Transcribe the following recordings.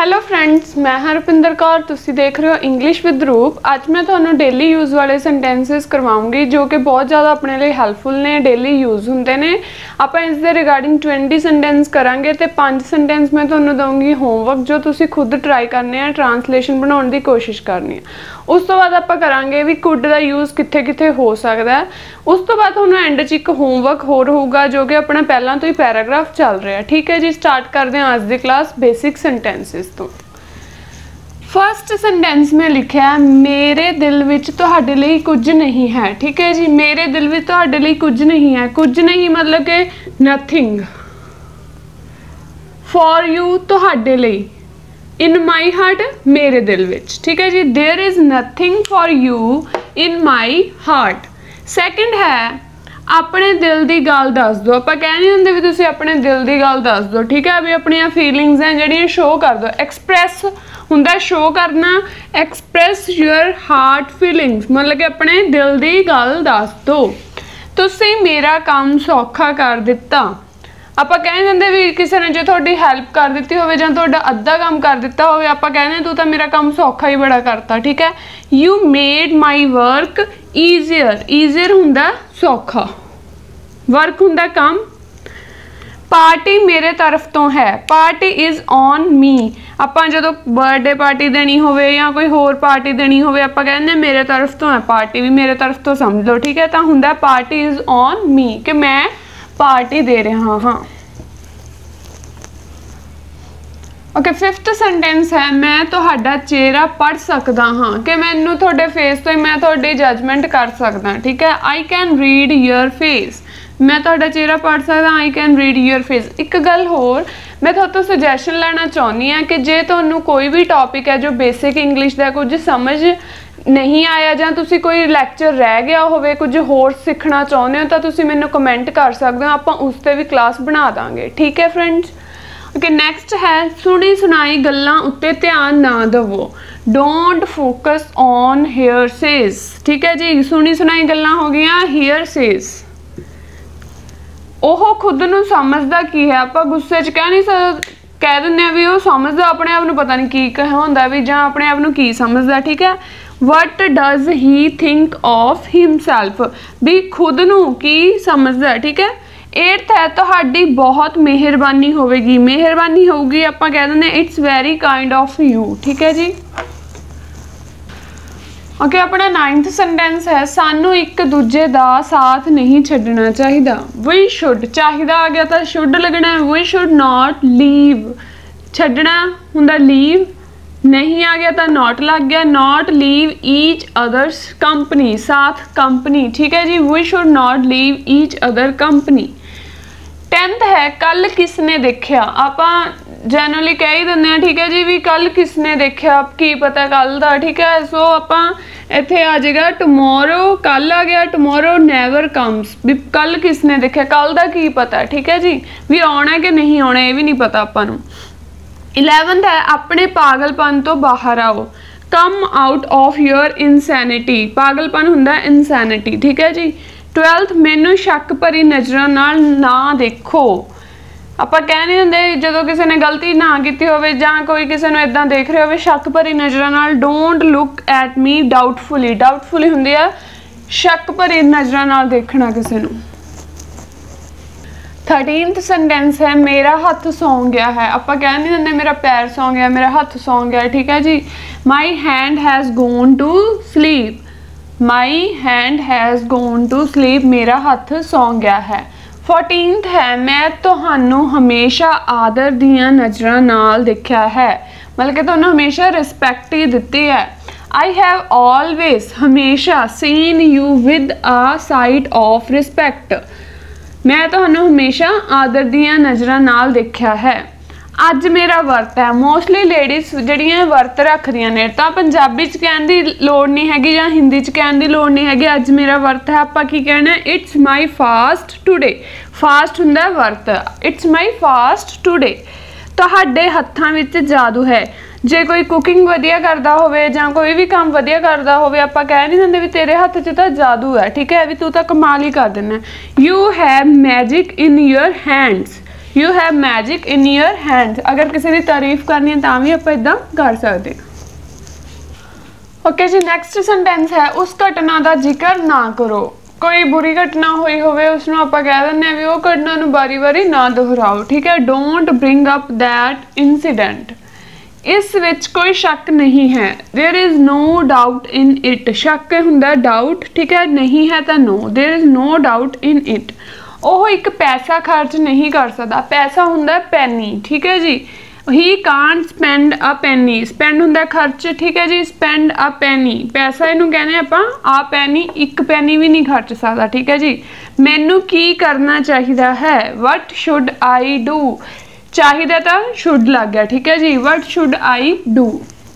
Hello friends, मैं हरपिंदर कौर। तुसीं देख रहे हो इंग्लिश विद रूप। अज मैं तुहानूं डेली यूज़ वाले सेंटेंसेस करवाऊंगी जो कि बहुत ज़्यादा अपने लिए हैल्पफुल ने, डेली यूज़ होंदे ने। आपां इस दे रिगार्डिंग 20 सेंटेंस करांगे ते 5 सेंटेंस मैं तुहानूं दूंगी होमवर्क जो तुसीं खुद ट्राई करने आ, ट्रांसलेशन बनाउण दी कोशिश करनी है। उस तो बाद आपां करांगे भी कुड दा यूज़ कित्थे कित्थे हो सकदा है। उस तो बाद तुहानूं एंड 'च एक होमवर्क होर होऊगा जो कि अपना पहलां तो ही पैराग्राफ चल रहा है। ठीक है जी, स्टार्ट करते हैं अज दी क्लास बेसिक सेंटेंसिस तो। फर्स्ट सेंटेंस में लिखा है मेरे दिल विच तुहाडे लई कुछ नहीं है। ठीक है जी, मेरे दिल विच तुहाडे लई कुछ नहीं है। कुछ नहीं मतलब कि नथिंग। फॉर यू तुहाडे लई, इन माई हार्ट मेरे दिल विच। ठीक है जी, there is nothing for you in my heart. Second है अपने दिल की गल दस दो। आप कह नहीं होंगे भी तुसीं अपने दिल की गल दस दो। ठीक है, भी अपन फीलिंग्स हैं जड़ियाँ शो कर दो। एक्सप्रैस हुंदा शो करना, एक्सप्रैस यूर हार्ट फीलिंग्स मतलब कि अपने दिल की गल दस दो। तुसीं मेरा काम सौखा कर दिता। आप कह नहीं दिंदे भी किसी ने जो थोड़ी हैल्प कर दी हो जां तुहाडा अद्धा काम कर दिता हो, आप कहने तू तो मेरा काम सौखा ही बड़ा करता। ठीक है, you made my work easier. Easier हुंदा सौखा, वर्क हुंदा काम। पार्टी मेरे तरफ तो है, पार्टी इज़ ऑन मी। आपां जदों बर्थडे पार्टी देनी होवे या कोई होर पार्टी देनी होवे आपां कहने मेरे तरफ तो है, पार्टी भी मेरे तरफ तो समझ लो। ठीक है, तो हुंदा पार्टी इज़ ऑन मी कि मैं पार्टी दे रहा हाँ। ओके, फिफ्थ सेंटेंस है मैं तुहाडा चेहरा पढ़ सकदा हाँ कि मैनू तुहाडे फेस तो ही मैं तुहाडी जजमेंट कर सकदा। ठीक है, I can read your face. मैं तुहाडा चेहरा पढ़ सकदा, I can read your face. एक गल होर मैं तुहाडे तो सुजैशन लेना चाहुंदी हाँ कि जे तुहानू कोई भी टॉपिक है जो बेसिक इंग्लिश का कुछ समझ नहीं आया जां तुसी कोई लैक्चर रह गया होवे, कुछ होर सीखना चाहुंदे हो तो तुसी मैनू कमेंट कर सकते हो, आपां उस ते भी क्लास बना दांगे। ठीक है फ्रेंड्स। ओके, नैक्सट है सुनी सुनाई गल्लां उत्ते ध्यान ना दवो। Don't focus on hearsays. ठीक है जी, सुनी सुनाई गल्लां हो गई हेयरसेज। ओह खुद नूं समझदा की है। आपां गुस्से च कह नहीं कह दिंदे भी वो समझदा अपने आप नूं, पता नहीं की कहंदा भी जां अपने आप नूं की समझदा। ठीक है, what does he think of himself, भी खुद नूं की समझदा। ठीक है, एट्थ है तुहाडी बहुत मेहरबानी होवेगी। मेहरबानी होगी आपां कह दिंदे it's very kind of you. ठीक है जी। ओके, अपना 9th सेंटेंस है सानू एक दूजे दा साथ नहीं छड्डना चाहिदा। वी शुड, चाहिदा आ गया तो शुड लगना। वी शुड नॉट लीव, छड्डना हुंदा लीव, नहीं आ गया तो नॉट लग गया। Not leave each others company, साथ कंपनी। ठीक है जी, we should not leave each other company. 10th है कल किसने देखा। आपां जनरली कह ही दिंदे। ठीक है जी, भी कल किसने देखा की पता कल दा। ठीक है, सो आपां इत्थे आ जाएगा टमोरो, कल आ गया टमोरो नेवर कम्स, भी कल किसने देखा, कल दा की पता। ठीक है जी, भी आना कि नहीं आना ये भी नहीं पता आपां नूं। 11th है अपने पागलपन तो बाहर आओ। Come out of your insanity. पागलपन हुंदा इनसैनिटी। ठीक है जी। 12th मैनू शक भरी नज़रों नाल ना देखो। आपां कह नहीं दिंदे जदों किसी ने गलती ना की होवे जां कोई किसी नूं इदां देख रहे होवे शक भरी नज़रों नाल, don't look at me doubtfully. Doubtfully हुंदी है शक भरी नज़रों नाल देखना किसी नूं। 13th सेंटेंस है मेरा हथ सौ गया है। आपां कह नहीं दिंदे मेरा पैर सौ गया, मेरा हथ सौ गया। ठीक है जी। My hand has gone to sleep. My hand has gone to sleep, मेरा हथ सौ गया है। 14th है मैं तुहानू हमेशा आदर दियां नज़रां नाल देखा है, मतलब कि तुहानू हमेशा रिस्पैक्ट ही दिती है। आई हैव ऑलवेज, हमेशा, seen you with a sight of respect. मैं तुहानू हमेशा आदर दियां नज़रां नाल देखा है। अज मेरा वर्त है। मोस्टली लेडीज़ जड़ियां वर्त रखदियां ने तां पंजाबी च कहण दी लोड़ नहीं हैगी जां हिंदी च कहण दी लोड़ नहीं हैगी। अज मेरा वर्त है आपां की कहना, it's my fast today. Fast हुंदा वर्त, इट्स माई फास्ट टुडे। तुहाडे हत्थां विच जादू है। जे कोई कुकिंग वधिया करदा होवे जां कोई भी काम वधिया करदा होवे आपां कह नहीं दिंदे भी तेरे हत्थ च तां जादू है। ठीक है, भी तू तां कमाल ही कर दिंदा। You have magic in your hands. You have magic in your hands, अगर किसी की तारीफ करनी है तो भी आप इदा कर सकते हैं। ओके जी, नैक्सट सेंटेंस है उस घटना का जिक्र ना करो। कोई बुरी घटना हुई होवे उसनूं आपां कह दिंदे आ भी वो घटना नूं बारी बारी ना दोहराओ, ठीक है। Don't bring up that incident, इस विच कोई शक नहीं है। There is no doubt in it, शक हुंदा डाउट, ठीक है, नहीं है तो no. There is no doubt in it, ਉਹ एक पैसा खर्च नहीं कर सकता, पैसा हुंदा पैनी, ठीक है जी। ही कांट स्पेंड अ पैनी, स्पेंड हुंदा खर्च, ठीक है जी। स्पेंड अ पैनी, पैसा इनू कहने आपां आ पैनी, एक पैनी भी नहीं खर्च सकता, ठीक है जी। मैनू की करना चाहिए है, वट शुड आई डू, चाहिए तो शुड लग गया, ठीक है जी। What should I do.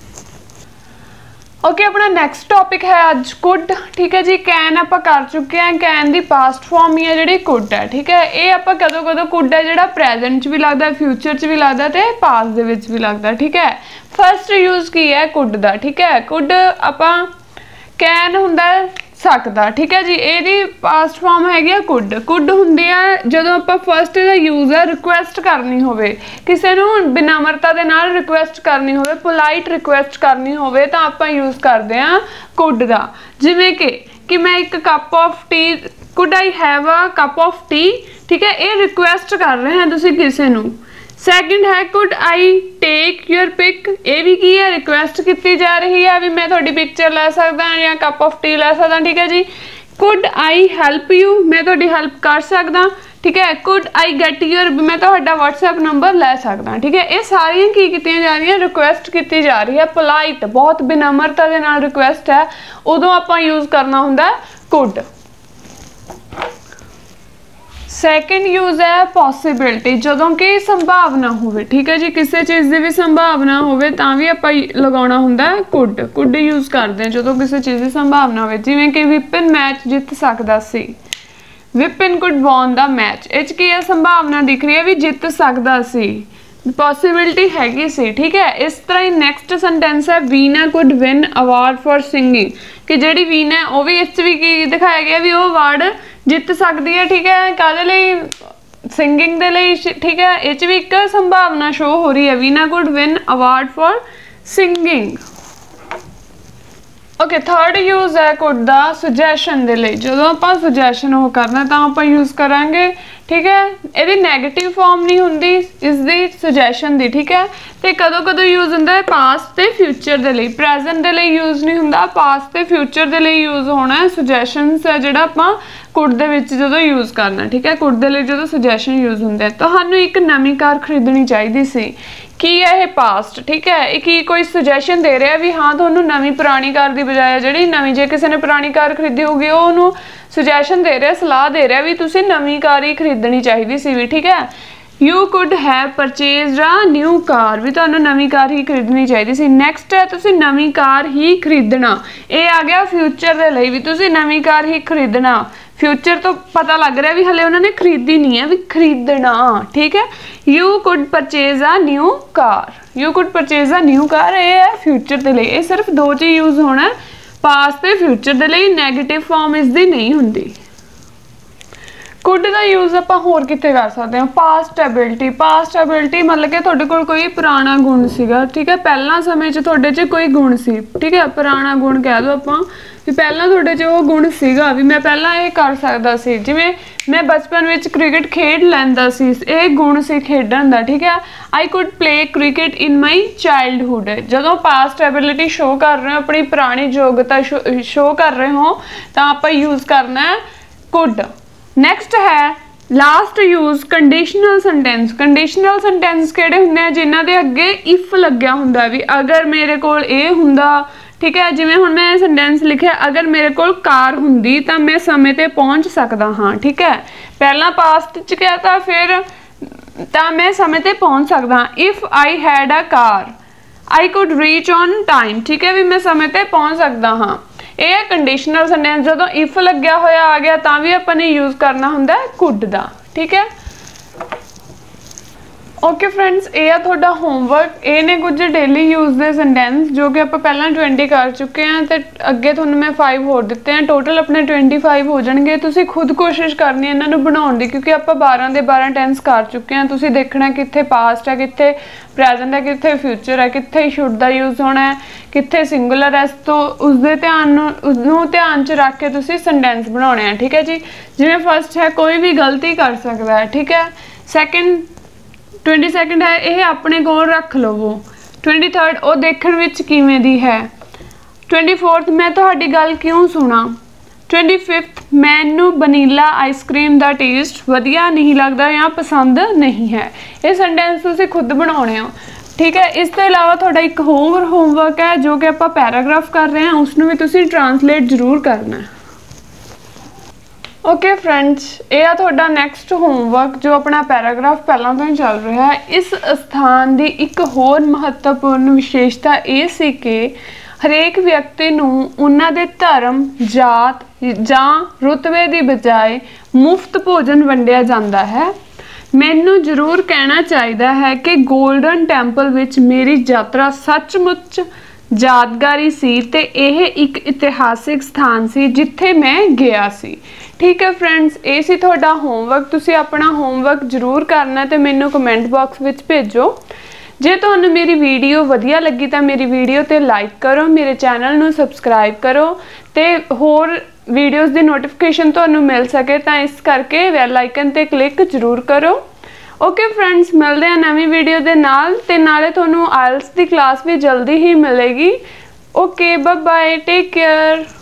Okay, अपना नैक्सट टॉपिक है अज कुड, ठीक है जी। कैन आप कर चुके हैं, कैन दी पास्ट फॉर्म ही है जी कुड है, ठीक है। ये आप कदों कदों कुड है जो प्रेजेंट च भी लगता, फ्यूचर च भी लगता तो पास्ट दे विच भी लगता, ठीक है। फर्स्ट यूज की है कुड का, ठीक है। कुड आप कैन हुंदा सकता, ठीक है जी। ये पास्ट फॉर्म हैगी कुड। कुड हुंदी है जदों आप फर्स्ट का यूज है रिक्वेस्ट करनी होवे, किसी नूं विनम्रता दे नाल रिक्वेस्ट करनी होवे, पोलाइट रिक्वेस्ट करनी होवे तो आप यूज करते हैं कुड का। जिवें कि मैं एक cup of tea, could I have a cup of tea, ठीक है। ये रिक्वेस्ट कर रहे हैं तुसीं किसी नूं। सैकेंड है could I take your pic, ये भी की है रिक्वेस्ट की जा रही है भी मैं थोड़ी पिक्चर लै सकदा या कप ऑफ टी लै सकदा, ठीक है जी। कुड आई हैल्प यू, मैं थोड़ी हैल्प कर सकदा, ठीक है। कुड आई गैट योर, मैं थोड़ा व्हाट्सएप नंबर लै सकदा, ठीक है। ये सारियां की कीतियां जा रही हैं, रिक्वेस्ट की जा रही है। पोलाइट, बहुत विनम्रता दे नाल रिक्वेस्ट है, उदों आपां यूज करना हुंदा कुड। सैकेंड यूज है पॉसिबिलिटी, जदों कि संभावना होवे, ठीक है जी। किसी चीज़ की भी संभावना होवे तां भी आपां लगाउणा हुंदा कुड। कुड यूज करते हैं जदों किसी चीज़ की संभावना होवे, जिवें कि विपिन मैच जित सकदा सी, Vipin could won the match. इस की है संभावना दिख रही है भी जित सकदा सी, पॉसिबिलिटी हैगी सी, ठीक है। इस तरह ही नैक्सट सेंटेंस है Veena could win award for singing, कि जिहड़ी वीना वो भी इस भी की दिखाया गया भी वो अवार्ड जित सकती है, ठीक है। काहदे लई, सिंगिंग दे लई, ठीक है। इस भी एक संभावना शो हो रही है, Veena could win award for singing. Okay, third use है कुड दा सुजैशन दे लई, जदों आपां सुजैशन हो करना तां आपां यूज करांगे, ठीक है। ये नेगेटिव फॉर्म नहीं हुंदी इसदी सुजैशन दी, ठीक है। तो कदों कदों यूज हुंदा है पास्ट ते फ्यूचर दे लई, प्रेजेंट दे लई यूज नहीं हुंदा, पास्ट ते फ्यूचर दे लई यूज होना है। सुजैशनस है जिहड़ा आपां कुड दे विच जदों यूज करना, ठीक है। कुड दे लई जदों सुजैशन यूज हुंदे हैं। तुहानूं एक नवीं कार खरीदनी चाहिदी सी, की है ये पास्ट, ठीक है। कि कोई सुजैशन दे रहा भी हाँ तुहानूं नवीं पुरानी कार की बजाय जिहड़ी नवीं, जे किसी ने पुरानी कार खरीदी होगी उहनूं सुजैशन दे रहा, सलाह दे रहा भी तुसीं नवीं कार ही खरीदनी चाहिदी सी भी, ठीक है। You could have purchased a new car, भी तुहानूं नवीं कार ही खरीदनी चाहिदी सी। नैक्सट है तुसीं नवीं कार ही खरीदना, ये आ गया फ्यूचर दे लई भी तुसीं नवीं कार ही खरीदना। फ्यूचर तो पता लग रहा है भी हले उन्होंने खरीदी नहीं है, भी खरीदना, ठीक है। You could purchase a new car, you could purchase a new car, ये है फ्यूचर के लिए। ये सिर्फ दो च यूज होना है, पास्ट ते फ्यूचर के लिए, नैगेटिव फॉर्म इसकी नहीं होंगी। कुड का यूज आप होर कित्थे कर सकते हैं, पास्ट एबिलिटी। पास्ट एबिलिटी मतलब कि तुहाडे कोल कोई पुराना गुण सीगा, ठीक है। पहला समय च तुहाडे च कोई गुण सी, ठीक है। पुराना गुण कह दो आपां भी पहला तुहाडे च वो गुण सीगा भी मैं पहला ये कर सकदा सी, जिवें मैं बचपन विच क्रिकेट खेड लैंदा सी, ये गुण सी खेडण दा, ठीक है। I could play cricket in my childhood, जदों पास्ट एबिलिटी शो कर रहे हो, अपनी पुरानी योग्यता शो कर रहे हो तो आप यूज करना है कुड। नैक्सट है last use conditional sentence. Conditional sentence किहड़े हुंदे आ जिन्हां दे अगे इफ लग्या हुंदा भी अगर मेरे कोल ये हुंदा, ठीक है। जिवें हुण मैं सेंटेंस लिखिया अगर मेरे कोल कार हुंदी तां मैं समय ते पहुंच सकदा हाँ, ठीक है। पहला पास्ट च क्या था, फिर तां मैं समय ते पहुंच सकदा हाँ। If I had a car I could reach on time, ठीक है, भी मैं समय ते पहुंच सकदा हाँ। ये है कंडीशनल सेंटेंस, जदों इफ लग्या होया आ गया तां भी आपां ने यूज करना हुंदा कुड दा, ठीक है। ओके फ्रेंड्स, ये आ तुहाडा होमवर्क। ये ने कुछ डेली यूज के सेंटेंस जो कि आप पहला 20 कर चुके हैं, तो अगे तुहानूं मैं 5 होर दिते हैं। टोटल अपने 25 हो जाएंगे। तुसीं खुद कोशिश करनी है इन्हों बनाने की, क्योंकि आप 12 के 12 टेंस कर चुके हैं। तुसीं देखना कित्थे पास्ट है, कित्थे प्रैजेंट है, कित्थे फ्यूचर है, कित्थे शुड का यूज होना है, कित्थे सिंगुलर है। तो उसके ध्यान च रख के तुसीं सेंटेंस बनाने हैं। ठीक है जी। जिवें फर्स्ट है, कोई भी गलती कर सकता है। ठीक है। सैकेंड 22 है, यह अपने कोल रख लवो। 23 वो देखण विच किवें दी है। 24 मैं तुहाडी गल क्यों सुना। 25 मैनू वनीला आइसक्रीम का टेस्ट वधिया नहीं लगता या पसंद नहीं है। ये सेंटेंस तुसीं खुद बनाने हो। ठीक है। इस तो इलावा तुहाडा एक होर होमवर्क है जो कि आपां पैराग्राफ कर रहे हैं, उसनूं भी तुसीं ट्रांसलेट जरूर करना है। ओके फ्रेंड्स, यह तुहाडा नैक्सट होमवर्क जो अपना पैराग्राफ पहला तो ही चल रहा है। इस स्थान की एक होर महत्वपूर्ण विशेषता ये सी कि हरेक व्यक्ति नूं उन्हां दे धर्म, जात जां रुतबे की बजाय मुफ्त भोजन वंडिया जाता है। मैनू जरूर कहना चाहिए है कि गोल्डन टैंपल विच मेरी यात्रा सचमुच यादगारी सी ते यह एक इतिहासिक स्थान सी जिथे मैं गया सी। ठीक है फ्रेंड्स, ये सी तुहाडा होमवर्क। तुसीं अपना होमवर्क जरूर करना ते मैनू कमेंट बॉक्स विच भेजो। जे तुहानूं मेरी वीडियो वधिया लगी तो मेरी वीडियो ते लाइक करो, मेरे चैनल नूं सबसक्राइब करो ते होर वीडियोज़ दी नोटिफिकेशन तुहानूं मिल सके तो इस करके बैल आइकन ते क्लिक जरूर करो। ओके फ्रेंड्स, मिलते हैं नवी वीडियो के नाल ते नाले तुहानूं आइल्स की क्लास भी जल्दी ही मिलेगी। Okay, bye bye, take care.